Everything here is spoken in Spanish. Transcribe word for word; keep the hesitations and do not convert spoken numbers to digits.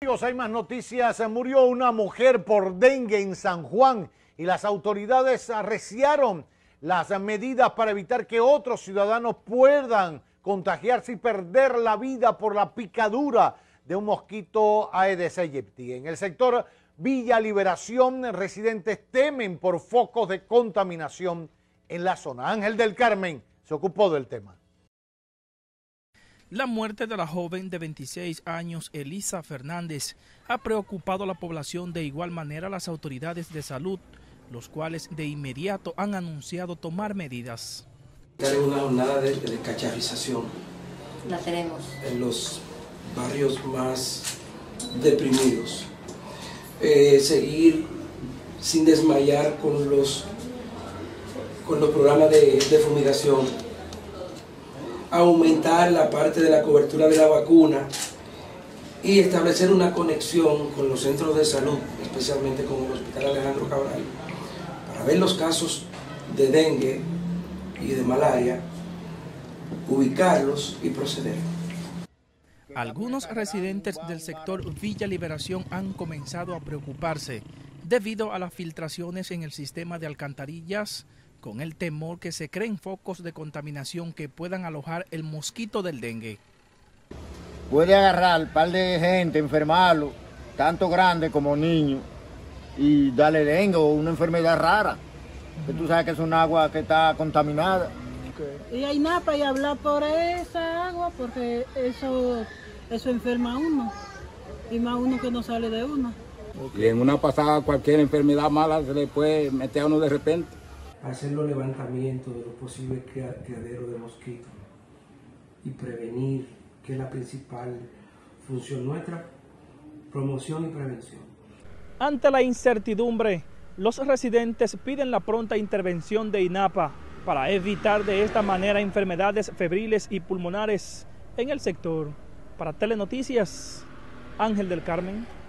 Hay más noticias. Murió una mujer por dengue en San Juan y las autoridades arreciaron las medidas para evitar que otros ciudadanos puedan contagiarse y perder la vida por la picadura de un mosquito Aedes aegypti. En el sector Villa Liberación, residentes temen por focos de contaminación en la zona. Ángel del Carmen se ocupó del tema. La muerte de la joven de veintiséis años, Elisa Fernández, ha preocupado a la población, de igual manera a las autoridades de salud, los cuales de inmediato han anunciado tomar medidas. Hay una jornada de, de cacharización. La tenemos. En los barrios más deprimidos. Eh, seguir sin desmayar con los, con los programas de, de fumigación. Aumentar la parte de la cobertura de la vacuna y establecer una conexión con los centros de salud, especialmente con el Hospital Alejandro Cabral, para ver los casos de dengue y de malaria, ubicarlos y proceder. Algunos residentes del sector Villa Liberación han comenzado a preocuparse debido a las filtraciones en el sistema de alcantarillas, con el temor que se creen focos de contaminación que puedan alojar el mosquito del dengue. Puede agarrar un par de gente, enfermarlo, tanto grande como niño, y darle dengue o una enfermedad rara, que tú sabes que es un agua que está contaminada. Y hay napa y hablar por esa agua, porque eso, eso enferma a uno, y más uno que no sale de uno. Y en una pasada cualquier enfermedad mala se le puede meter a uno de repente. Hacer los levantamientos de los posibles criaderos de mosquitos y prevenir, que es la principal función nuestra, promoción y prevención. Ante la incertidumbre, los residentes piden la pronta intervención de INAPA para evitar de esta manera enfermedades febriles y pulmonares en el sector. Para Telenoticias, Ángel del Carmen.